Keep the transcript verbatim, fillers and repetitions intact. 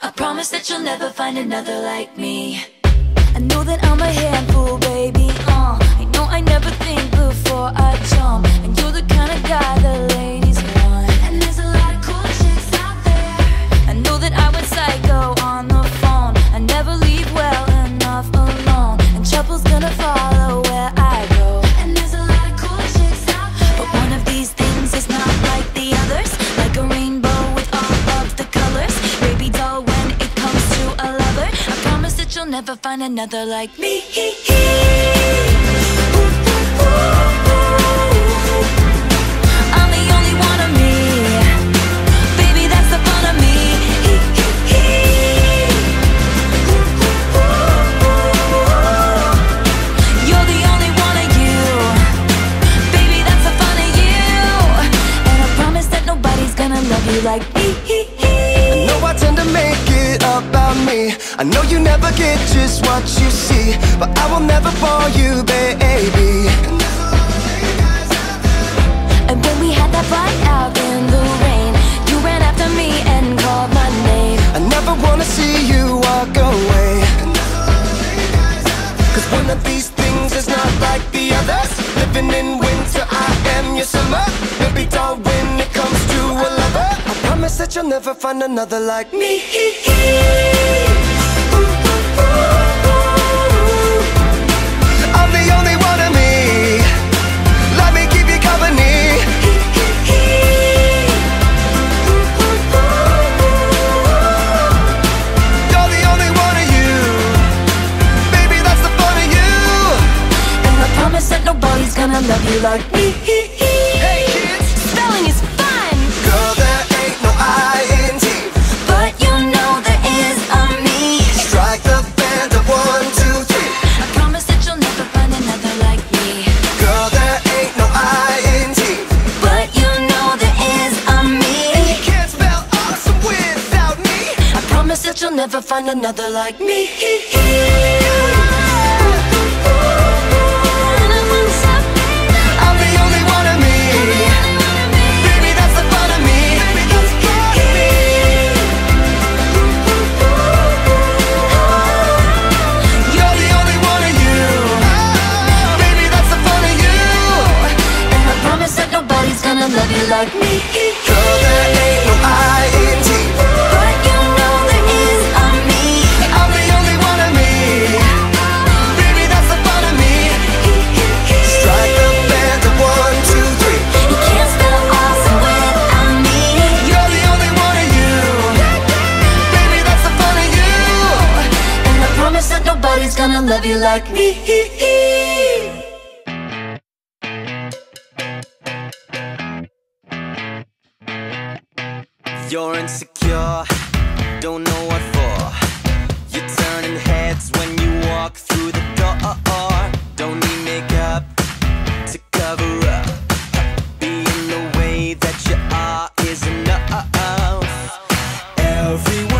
I promise that you'll never find another like me. I know that I'm a handful, baby, uh I know I never think before I jump, and you're the kind of guy the ladies want. And there's a lot of cool chicks out there. I know that I went psycho on the phone. I never leave well enough alone, and trouble's gonna follow where I go. And there's a lot of cool chicks out there, but one of these things is not like the others. Like a rainbow with all of the colors, baby doll, when it comes to a lover, I promise that you'll never find another like me. I'm the only one of me, baby, that's the fun of me. You're the only one of you, baby, that's the fun of you. And I promise that nobody's gonna love you like me. I know I tend to make it about me. I know you never get just what you see, but I will never bore you, baby. And when we had that fight out in the rain, you ran after me and called my name. I never wanna see you walk away, cause one of these things is not like the others. Living in winter, I am your summer. Baby doll, when it comes to a lover, I promise that you'll never find another like me. I'm the only one of me, let me keep you company. You're the only one of you, baby, that's the fun of you. And I promise that nobody's gonna love you like me. Hey kids, Spelling is fun, girl, there ain't no I N T, but you know there is a me. strike the band of one, two, three. I promise that you'll never find another like me. Girl, there ain't no I N T, But you know there is a me. you can't spell awesome without me. I promise that you'll never find another like me. I'm the only one of me, baby, that's the fun of me. You're the only one of you, baby, that's the fun of you. And I promise that nobody's gonna love you like me. Girl, there ain't no I N T, But you know there is a me. I'm the only one of me, baby, that's the fun of me. Strike the band of one, two, three. You can't spell awesome without me. You're the only one of you, baby, that's the fun of you. And I promise that nobody's gonna love you like me. You're insecure, don't know what for. You're turning heads when you walk through the door. Don't need makeup to cover up. Being the way that you are is enough. Everyone